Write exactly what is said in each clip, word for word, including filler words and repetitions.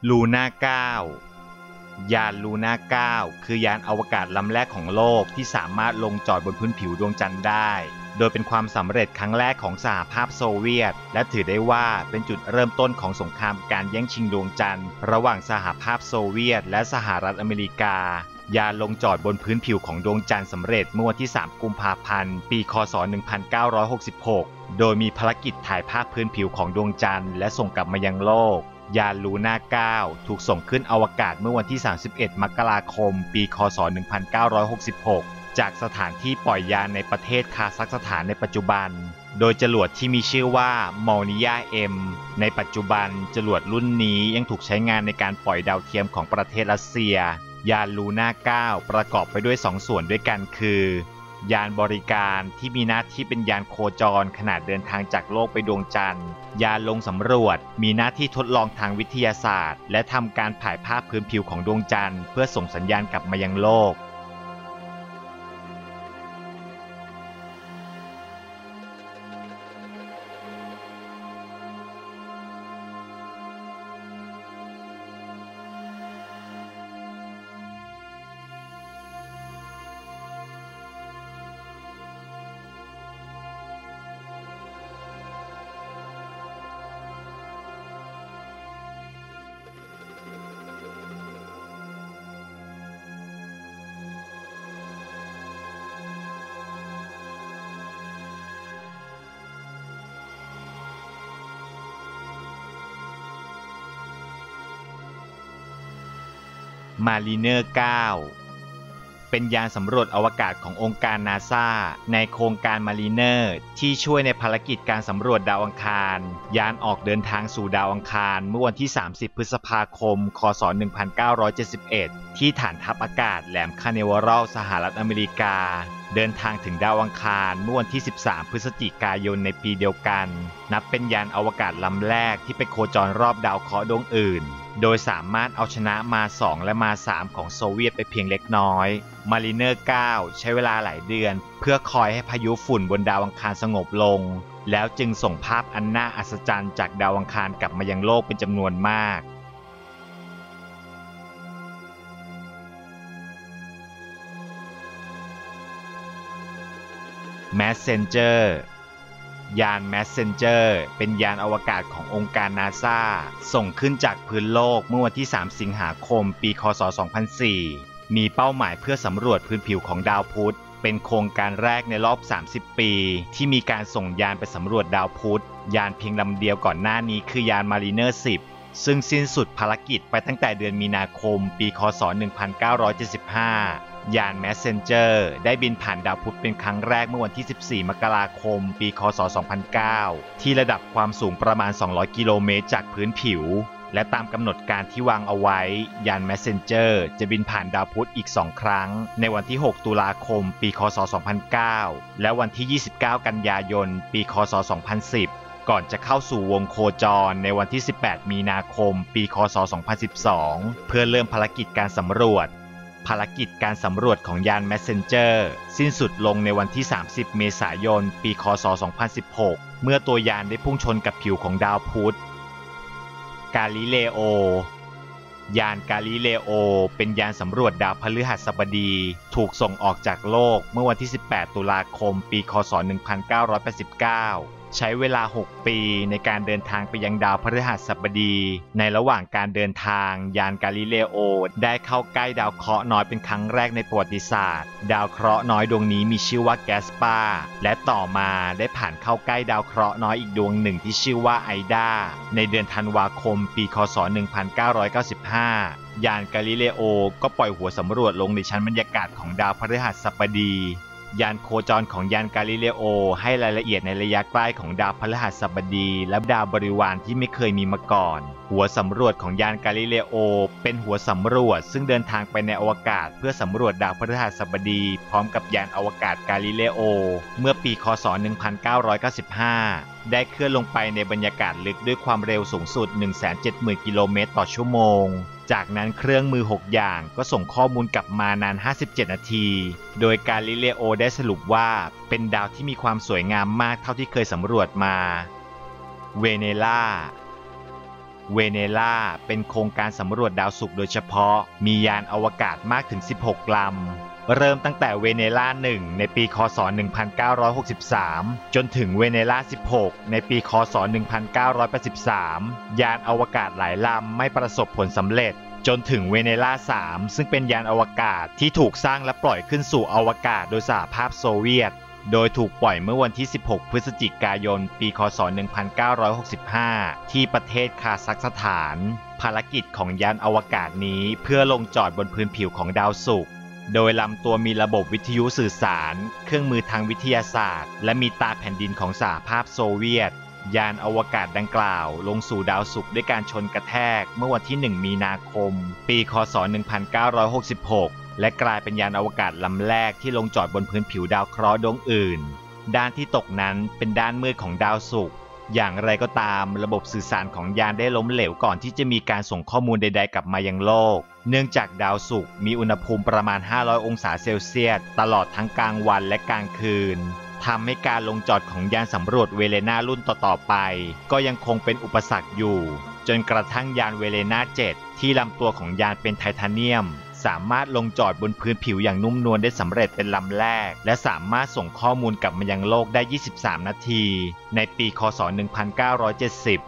ลูน่าเก้ายานลูน่าเก้าคือยานอวกาศลำแรกของโลกที่สามารถลงจอดบนพื้นผิวดวงจันทร์ได้โดยเป็นความสำเร็จครั้งแรกของสหภาพโซเวียตและถือได้ว่าเป็นจุดเริ่มต้นของสงครามการแย่งชิงดวงจันทร์ระหว่างสหภาพโซเวียตและสหรัฐอเมริกายานลงจอดบนพื้นผิวของดวงจันทร์สำเร็จเมื่อวันที่สามกุมภาพันธ์ปีคศหนึ่งพันเก้าร้อยหกสิบหกโดยมีภารกิจถ่ายภาพพื้นผิวของดวงจันทร์และส่งกลับมายังโลกยานลูน่าเก้าถูกส่งขึ้นอวกาศเมื่อวันที่สามสิบเอ็ดมกราคมปีคศหนึ่งพันเก้าร้อยหกสิบหกจากสถานที่ปล่อยยานในประเทศคาซัคสถานในปัจจุบันโดยจรวดที่มีชื่อว่ามอลนิยาเอ็มในปัจจุบันจรวดรุ่นนี้ยังถูกใช้งานในการปล่อยดาวเทียมของประเทศรัสเซียยานลูน่าเก้าประกอบไปด้วยสองส่วนด้วยกันคือยานบริการที่มีหน้าที่เป็นยานโคจรขนาดเดินทางจากโลกไปดวงจันทร์ยานลงสำรวจมีหน้าที่ทดลองทางวิทยาศาสตร์และทำการถ่ายภาพพื้นผิวของดวงจันทร์เพื่อส่งสัญญาณกลับมายังโลกมารีเนอร์เก้าเป็นยานสำรวจอวกาศขององค์การนาซาในโครงการมารีเนอร์ที่ช่วยในภารกิจการสำรวจดาวอังคารยานออกเดินทางสู่ดาวอังคารเมื่อวันที่สามสิบพฤษภาคมคศหนึ่งพันเก้าร้อยเจ็ดสิบเอ็ดที่ฐานทัพอากาศแหลมคาเนเวอรัลสหรัฐอเมริกาเดินทางถึงดาวอังคารเมื่อวันที่สิบสามพฤศจิกายนในปีเดียวกันนับเป็นยานอวกาศลำแรกที่ไปโคจรรอบดาวเคราะห์ดวงอื่นโดยสามารถเอาชนะมาสองและมาสามของโซเวียตไปเพียงเล็กน้อยมารีเนอร์เก้าใช้เวลาหลายเดือนเพื่อคอยให้พายุฝุ่นบนดาวอังคารสงบลงแล้วจึงส่งภาพอันน่าอัศจรรย์จากดาวอังคารกลับมายังโลกเป็นจำนวนมากแมสเซนเจอร์ยาน Messenger เป็นยานอวกาศขององค์การนาซาส่งขึ้นจากพื้นโลกเมื่อวันที่สามสิงหาคมปีคศสองพันสี่มีเป้าหมายเพื่อสำรวจพื้นผิวของดาวพุธเป็นโครงการแรกในรอบสามสิบปีที่มีการส่งยานไปสำรวจดาวพุธยานเพียงลำเดียวก่อนหน้านี้คือยาน Mariner สิบซึ่งสิ้นสุดภารกิจไปตั้งแต่เดือนมีนาคมปีคศหนึ่งพันเก้าร้อยเจ็ดสิบห้ายาน Messenger ได้บินผ่านดาวพุธเป็นครั้งแรกเมื่อวันที่สิบสี่มกราคมปีคศสองพันเก้าที่ระดับความสูงประมาณสองร้อยกิโลเมตรจากพื้นผิวและตามกำหนดการที่วางเอาไว้ยาน Messenger จะบินผ่านดาวพุธอีกสองครั้งในวันที่หกตุลาคมปีคศสองพันเก้าและวันที่ยี่สิบเก้ากันยายนปีคศสองพันสิบก่อนจะเข้าสู่วงโคจรในวันที่สิบแปดมีนาคมปีคศสองพันสิบสองเพื่อเริ่มภารกิจการสำรวจภารกิจการสำรวจของยาน Messenger สิ้นสุดลงในวันที่สามสิบเมษายนปีคศสองพันสิบหกเมื่อตัวยานได้พุ่งชนกับผิวของดาวพุธกาลิเลโอยานกาลิเลโอเป็นยานสำรวจดาวพฤหัสบดีถูกส่งออกจากโลกเมื่อวันที่สิบแปดตุลาคมปีคศหนึ่งพันเก้าร้อยแปดสิบเก้าใช้เวลาหกปีในการเดินทางไปยังดาวพฤหัสบดีในระหว่างการเดินทางยานกาลิเลโอได้เข้าใกล้ดาวเคราะห์น้อยเป็นครั้งแรกในประวัติศาสตร์ดาวเคราะห์น้อยดวงนี้มีชื่อว่าแกสปาและต่อมาได้ผ่านเข้าใกล้ดาวเคราะห์น้อยอีกดวงหนึ่งที่ชื่อว่าไอดาในเดือนธันวาคมปีคศหนึ่งพันเก้าร้อยเก้าสิบห้ายานกาลิเลโอก็ปล่อยหัวสำรวจลงในชั้นบรรยากาศของดาวพฤหัสบดียานโคจรของยานกาลิเลโอให้รายละเอียดในระยะใกล้ของดาวพฤหัสบดีและดาวบริวารที่ไม่เคยมีมาก่อนหัวสำรวจของยานกาลิเลโอเป็นหัวสำรวจซึ่งเดินทางไปในอวกาศเพื่อสำรวจดาวพฤหัสบดีพร้อมกับยานอวกาศกาลิเลโอเมื่อปีคศหนึ่งพันเก้าร้อยเก้าสิบห้าได้เคลื่อนลงไปในบรรยากาศลึกด้วยความเร็วสูงสุด หนึ่งแสนเจ็ดหมื่น กิโลเมตรต่อชั่วโมงจากนั้นเครื่องมือหกอย่างก็ส่งข้อมูลกลับมานานห้าสิบเจ็ดนาทีโดยกาลิเลโอได้สรุปว่าเป็นดาวที่มีความสวยงามมากเท่าที่เคยสำรวจมาเวเนล่าเวเนล่าเป็นโครงการสำรวจดาวศุกร์โดยเฉพาะมียานอวกาศมากถึงสิบหกลำเริ่มตั้งแต่เวเนล่าหนึ่งในปีคศหนึ่งพันเก้าร้อยหกสิบสามจนถึงเวเนล่าสิบหกในปีคศหนึ่งพันเก้าร้อยแปดสิบสามยานอวกาศหลายลำไม่ประสบผลสำเร็จจนถึงเวเนล่าสามซึ่งเป็นยานอวกาศที่ถูกสร้างและปล่อยขึ้นสู่อวกาศโดยสหภาพโซเวียตโดยถูกปล่อยเมื่อวันที่สิบหกพฤศจิกายนปีคศหนึ่งพันเก้าร้อยหกสิบห้าที่ประเทศคาซัคสถานภารกิจของยานอวกาศนี้เพื่อลงจอดบนพื้นผิวของดาวศุกร์โดยลำตัวมีระบบวิทยุสื่อสารเครื่องมือทางวิทยาศาสตร์และมีตาแผ่นดินของสหภาพโซเวียตยานอวกาศดังกล่าวลงสู่ดาวศุกร์ด้วยการชนกระแทกเมื่อวันที่หนึ่งมีนาคมปีคศหนึ่งพันเก้าร้อยหกสิบหกและกลายเป็นยานอวกาศลำแรกที่ลงจอดบนพื้นผิวดาวเคราะห์ดวงอื่นด้านที่ตกนั้นเป็นด้านมืดของดาวศุกร์อย่างไรก็ตามระบบสื่อสารของยานได้ล้มเหลวก่อนที่จะมีการส่งข้อมูลใดๆกลับมายังโลกเนื่องจากดาวศุกร์มีอุณหภูมิประมาณห้าร้อยองศาเซลเซียสตลอดทั้งกลางวันและกลางคืนทำให้การลงจอดของยานสำรวจเวเลนารุ่นต่อๆไปก็ยังคงเป็นอุปสรรคอยู่จนกระทั่งยานเวเลนาเจ็ดที่ลำตัวของยานเป็นไทเทเนียมสามารถลงจอดบนพื้นผิวอย่างนุ่มนวลได้สำเร็จเป็นลำแรกและสามารถส่งข้อมูลกลับมายังโลกได้ยี่สิบสามนาทีในปีคศหนึ่งพันเก้าร้อยเจ็ดสิบ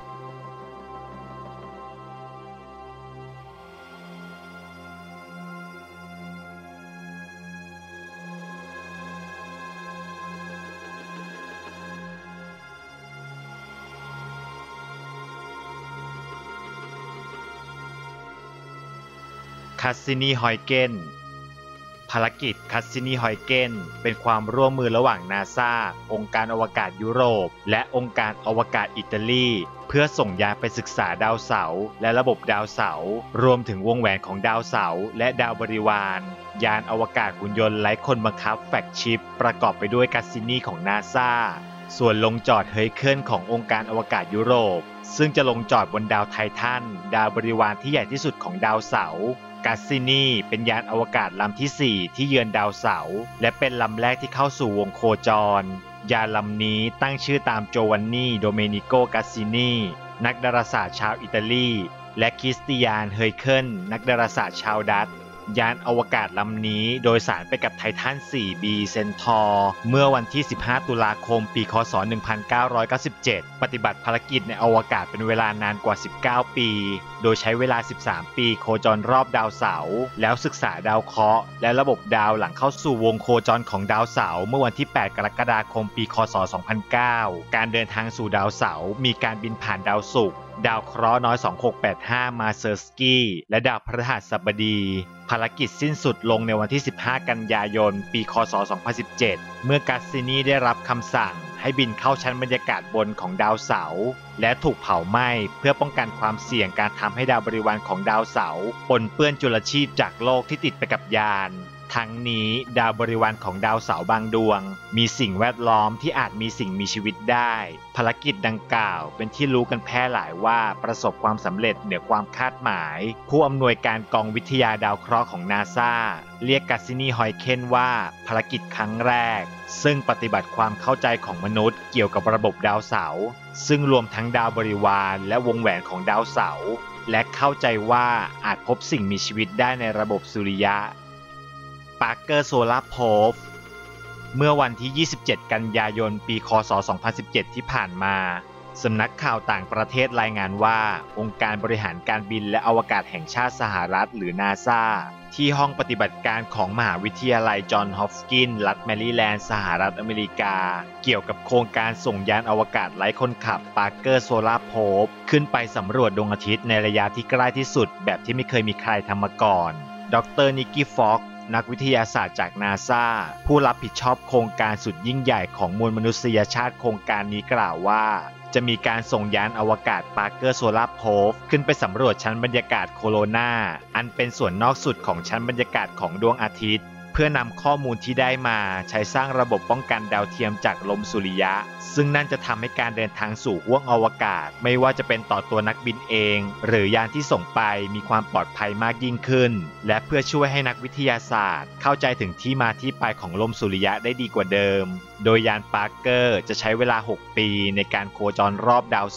คัสซินีฮอยเกนภารกิจคัสซินีฮอยเกนเป็นความร่วมมือระหว่างนาซาองค์การอวกาศยุโรปและองค์การอวกาศอิตาลีเพื่อส่งยานไปศึกษาดาวเสาร์และระบบดาวเสาร์รวมถึงวงแหวนของดาวเสาร์และดาวบริวารยานอวกาศหุ่นยนต์ไร้คนบังคับแฟกชิปประกอบไปด้วยคัสซินีของนาซาส่วนลงจอดเฮยเคิลขององค์การอวกาศยุโรปซึ่งจะลงจอดบนดาวไททันดาวบริวารที่ใหญ่ที่สุดของดาวเสาร์กัสซินีเป็นยานอวกาศลำที่สี่ที่เยือนดาวเสาร์และเป็นลำแรกที่เข้าสู่วงโคจรยานลำนี้ตั้งชื่อตามโจวันนีโดเมนิโกกัสซินีนักดาราศาสตร์ชาวอิตาลีและคริสติยานเฮยเคิลนักดาราศาสตร์ชาวดัตช์ยานอวกาศลำนี้โดยสารไปกับไททัน โฟร์ บี เซนทอร์เมื่อวันที่สิบห้าตุลาคมปีคศหนึ่งพันเก้าร้อยเก้าสิบเจ็ดปฏิบัติภารกิจในอวกาศเป็นเวลานานกว่าสิบเก้าปีโดยใช้เวลาสิบสามปีโคจรรอบดาวเสาร์แล้วศึกษาดาวเคราะห์และระบบดาวหลังเข้าสู่วงโคจรของดาวเสาร์เมื่อวันที่แปดกรกฎาคมปีคศสองพันเก้าการเดินทางสู่ดาวเสาร์มีการบินผ่านดาวศุกร์ดาวเคราะห์น้อยสองหกแปดห้ามาเซอร์สกี้และดาวพฤหัสบดีภารกิจสิ้นสุดลงในวันที่สิบห้ากันยายนปีคศสองพันสิบเจ็ดเมื่อกัสซินีได้รับคำสั่งให้บินเข้าชั้นบรรยากาศบนของดาวเสาร์และถูกเผาไหม้เพื่อป้องกันความเสี่ยงการทำให้ดาวบริวารของดาวเสาร์ปนเปื้อนจุลชีพจากโลกที่ติดไปกับยานทั้งนี้ดาวบริวารของดาวเสาร์บางดวงมีสิ่งแวดล้อมที่อาจมีสิ่งมีชีวิตได้ภารกิจดังกล่าวเป็นที่รู้กันแพร่หลายว่าประสบความสำเร็จเหนือความคาดหมายผู้อำนวยการกองวิทยาดาวเคราะห์ของนาซาเรียกกัสซินีฮอยเคนว่าภารกิจครั้งแรกซึ่งปฏิบัติความเข้าใจของมนุษย์เกี่ยวกับระบบดาวเสาร์ซึ่งรวมทั้งดาวบริวารและวงแหวนของดาวเสาร์และเข้าใจว่าอาจพบสิ่งมีชีวิตได้ในระบบสุริยะปาร์เกอร์โซลาร์โพฟเมื่อวันที่ยี่สิบเจ็ดกันยายนปีคศสองพันสิบเจ็ดที่ผ่านมาสำนักข่าวต่างประเทศรายงานว่าองค์การบริหารการบินและอวกาศแห่งชาติสหรัฐหรือนาซาที่ห้องปฏิบัติการของมหาวิทยาลัยจอห์นฮอปกินส์รัฐแมริแลนด์สหรัฐอเมริกาเกี่ยวกับโครงการส่งยานอวกาศไร้คนขับปาร์เกอร์โซลาร์โพฟขึ้นไปสำรวจดวงอาทิตย์ในระยะที่ใกล้ที่สุดแบบที่ไม่เคยมีใครทำมาก่อนดรนิกกี้ฟ็อกนักวิทยาศาสตร์จากนาซาผู้รับผิดชอบโครงการสุดยิ่งใหญ่ของมวลมนุษยชาติโครงการนี้กล่าวว่าจะมีการส่งยานอวกาศปาร์เกอร์โซลาร์โพฟขึ้นไปสำรวจชั้นบรรยากาศโคโรนาอันเป็นส่วนนอกสุดของชั้นบรรยากาศของดวงอาทิตย์เพื่อนำข้อมูลที่ได้มาใช้สร้างระบบป้องกันดาวเทียมจากลมสุริยะซึ่งนั่นจะทำให้การเดินทางสู่ห้วงอวกาศไม่ว่าจะเป็นต่อตัวนักบินเองหรือยานที่ส่งไปมีความปลอดภัยมากยิ่งขึ้นและเพื่อช่วยให้นักวิทยาศาสตร์เข้าใจถึงที่มาที่ไปของลมสุริยะได้ดีกว่าเดิมโดยยานปาร์เกอร์จะใช้เวลาหกปีในการโคจรรอบดาวศุกร์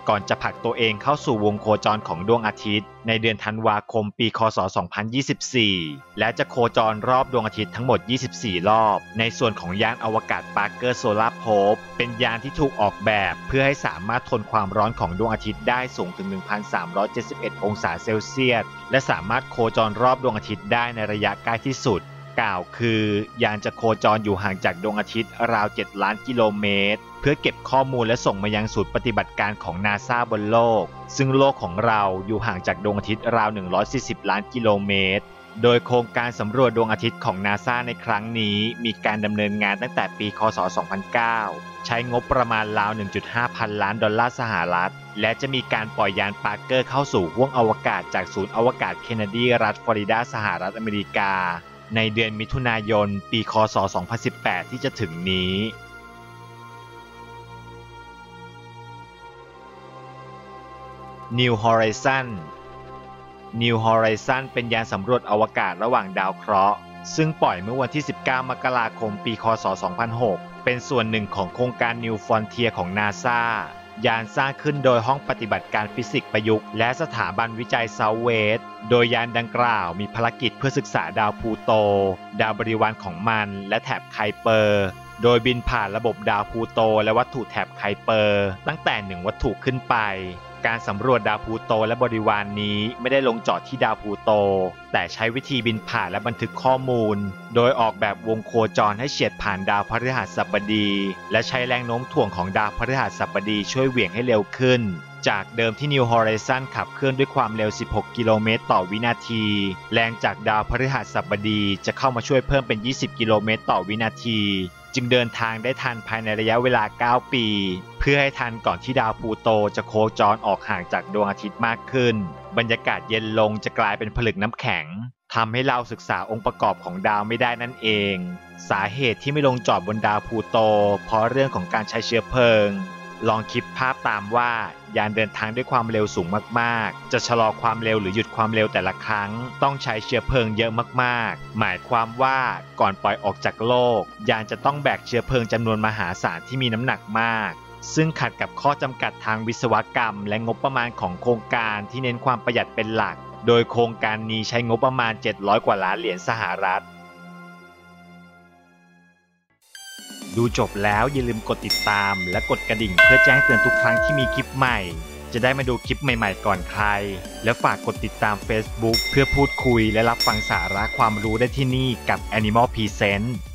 ก่อนจะผลักตัวเองเข้าสู่วงโคจรของดวงอาทิตย์ในเดือนธันวาคมปีคศสองพันยี่สิบสี่และจะโคจรรอบดวงอาทิตย์ทั้งหมดยี่สิบสี่รอบในส่วนของยานอวกาศปาร์เกอร์โซลาร์โพบเป็นยานที่ถูกออกแบบเพื่อให้สามารถทนความร้อนของดวงอาทิตย์ได้สูงถึง หนึ่งพันสามร้อยเจ็ดสิบเอ็ด องศาเซลเซียสและสามารถโคจรรอบดวงอาทิตย์ได้ในระยะใกล้ที่สุดกล่าวคือยานจะโคจรอยู่ห่างจากดวงอาทิตย์ราวเจ็ดล้านกิโลเมตรเพื่อเก็บข้อมูลและส่งมายังศูนย์ปฏิบัติการของ นาซ่า บนโลกซึ่งโลกของเราอยู่ห่างจากดวงอาทิตย์ราวหนึ่งร้อยสี่สิบล้านกิโลเมตรโดยโครงการสำรวจดวงอาทิตย์ของ นาซ่า ในครั้งนี้มีการดำเนินงานตั้งแต่ปีคศสองพันเก้าใช้งบประมาณราว หนึ่งจุดห้า พันล้านดอลลาร์สหรัฐและจะมีการปล่อยยานปาร์เกอร์เข้าสู่ห้วงอวกาศจากศูนย์อวกาศเคนเนดีรัฐฟลอริดาสหรัฐอเมริกาในเดือนมิถุนายนปีคศสองพันสิบแปดที่จะถึงนี้ New Horizon New Horizon เป็นยานสำรวจอวกาศระหว่างดาวเคราะห์ซึ่งปล่อยเมื่อวันที่สิบเก้ามกราคมปีคศสองพันหกเป็นส่วนหนึ่งของโครงการ New Frontier ของ นาซ่า ยานสร้างขึ้นโดยห้องปฏิบัติการฟิสิกส์ประยุกต์และสถาบันวิจัยเซาท์เวสต์โดยยานดังกล่าวมีภารกิจเพื่อศึกษาดาวพลูโตดาวบริวารของมันและแถบไคเปอร์โดยบินผ่านระบบดาวพลูโตและวัตถุแถบไคเปอร์ตั้งแต่หนึ่งวัตถุขึ้นไปการสำรวจดาวพลูโตและบริวารนนี้ไม่ได้ลงจอดที่ดาวพลูโตแต่ใช้วิธีบินผ่านและบันทึกข้อมูลโดยออกแบบวงโคจรให้เฉียดผ่านดาวพฤหัสบดีและใช้แรงโน้มถ่วงของดาวพฤหัสบดีช่วยเหวี่ยงให้เร็วขึ้นจากเดิมที่ New Horizon ขับเคลื่อนด้วยความเร็วสิบหกกิโลเมตรต่อวินาทีแรงจากดาวพฤหัสบดีจะเข้ามาช่วยเพิ่มเป็นยี่สิบกิโลเมตรต่อวินาทีจึงเดินทางได้ทันภายในระยะเวลาเก้าปีเพื่อให้ทันก่อนที่ดาวพลูโตจะโคจรออกห่างจากดวงอาทิตย์มากขึ้นบรรยากาศเย็นลงจะกลายเป็นผลึกน้ำแข็งทำให้เราศึกษาองค์ประกอบของดาวไม่ได้นั่นเองสาเหตุที่ไม่ลงจอดบนดาวพลูโตเพราะเรื่องของการใช้เชื้อเพลิงลองคิดภาพตามว่ายานเดินทางด้วยความเร็วสูงมากๆจะชะลอความเร็วหรือหยุดความเร็วแต่ละครั้งต้องใช้เชื้อเพลิงเยอะมากๆหมายความว่าก่อนปล่อยออกจากโลกยานจะต้องแบกเชื้อเพลิงจำนวนมหาศาลที่มีน้ำหนักมากซึ่งขัดกับข้อจำกัดทางวิศวกรรมและงบประมาณของโครงการที่เน้นความประหยัดเป็นหลักโดยโครงการนี้ใช้งบประมาณเจ็ดร้อยกว่าล้านเหรียญสหรัฐดูจบแล้วอย่าลืมกดติดตามและกดกระดิ่งเพื่อแจ้งเตือนทุกครั้งที่มีคลิปใหม่จะได้มาดูคลิปใหม่ๆก่อนใครและฝากกดติดตาม Facebook เพื่อพูดคุยและรับฟังสาระความรู้ได้ที่นี่กับ Animal Present